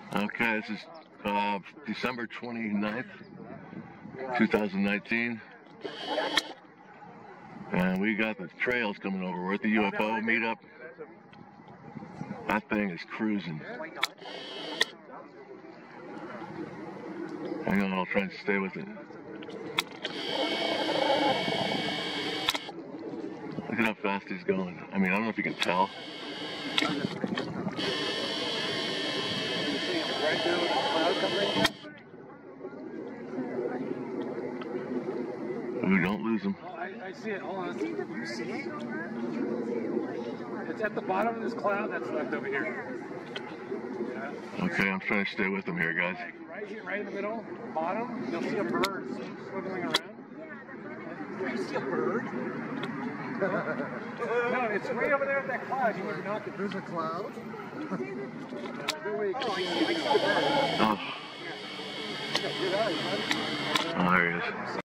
Okay, this is December 29th, 2019. And we got the trails coming over. We're at the UFO meetup. That thing is cruising. Hang on, I'll try and stay with it. Look at how fast he's going. I mean, I don't know if you can tell. Ooh, don't lose him. Oh, I see it. Hold on. You see it? It's at the bottom of this cloud that's left over here. Yeah. Okay, I'm trying to stay with him here, guys. Right here, right in the middle, bottom, you'll see a bird swiveling around. You see a bird? No, it's way over there at that cloud. You would knock it. There's a cloud? Oh, there he is.